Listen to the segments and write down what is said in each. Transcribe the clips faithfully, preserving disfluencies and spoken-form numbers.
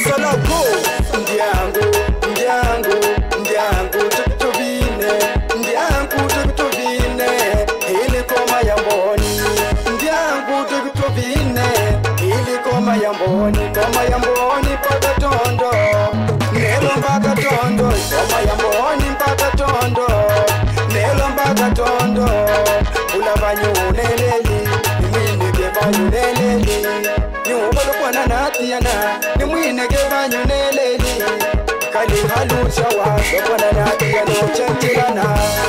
Salako ndiangu ndiangu ndiangu tutuvine ndiangu tutuvine ili koma ya mboni ndiangu tutuvine ili koma ya mboni koma ya mboni mpaka tondo nelo mpaka tondo koma ya mboni mpaka tondo nelo mpaka tondo ulabanyuneleli nimwinege banyuneleli nyubalo kwana natiyana nimwinege banyuneleli kali halusha wa kwana natiyana chantilana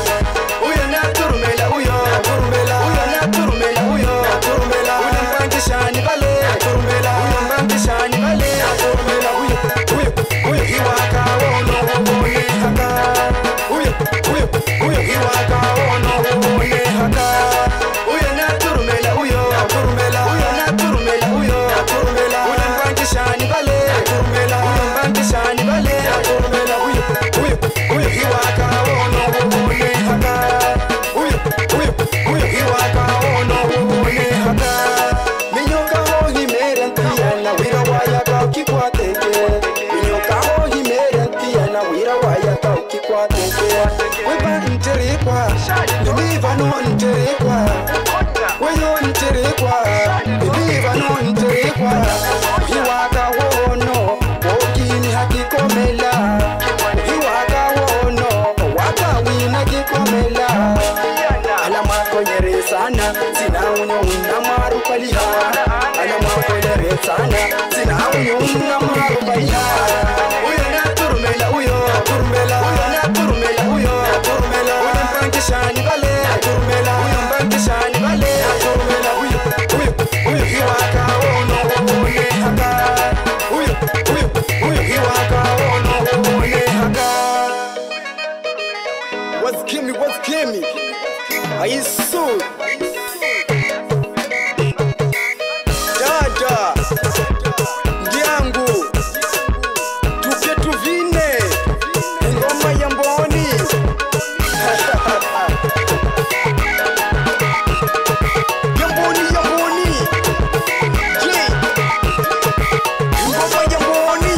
uyo naturumela uyo turumela uyo naturumela uyo turumela uyo mbangishani bale turumela uyo mbangishani bale turumela uyo uyo uyo iwaka wono wone haka uyo uyo uyo iwaka wono wone haka uyo naturumela uyo turumela uyo naturumela uyo turumela uyo mbangishani bale turumela uyo mbangishani bale turumela uyo uyo uyo iwaka wono wone haka uyo uyo uyo iwaka wono wone haka minyoka ho himere ntiyana wira waya ka kikwateke minyoka ho himere ntiyana wira waya ka kikwateke weba nterekwa nimiva no nterekwa weyo nterekwa nimiva no nterekwa iwaka wono okini hakikomela iwaka wono waka wina kikomela alama konyere sana sina unyo unamaru paliha alama konyere sana sina unyo unamaru paliha uyo naturumela uyo turumela uyo naturumela uyo turumela uyo mbangishani bale turumela uyo mbangishani bale turumela uyo uyo uyo iwaka wono wone haka uyo uyo uyo iwaka wono wone haka what's kimi what's kimi aisu dada ndiangu tuke tuvine ngoma ya mboni yamboni yamboni je ngoma ya mboni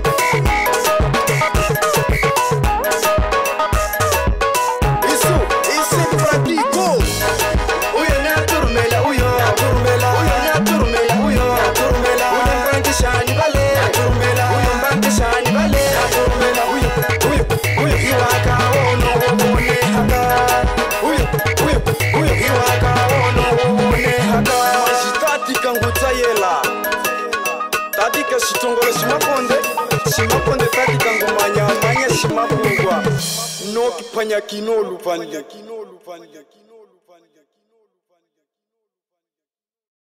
isu isi prakiko uyo naturumela uyo turumela uyo naturumela uyo turumela uyo mbangishani bale turumela uyo mbangishani bale turumela uyo uyo uyo iwaka wono wone haka uyo uyo uyo iwaka wono wone haka majitati kangutayela tati kashitongolo shimakonde shimakonde tati kangumanya manya shimapungwa no kipanya kinolu panja kinolu panja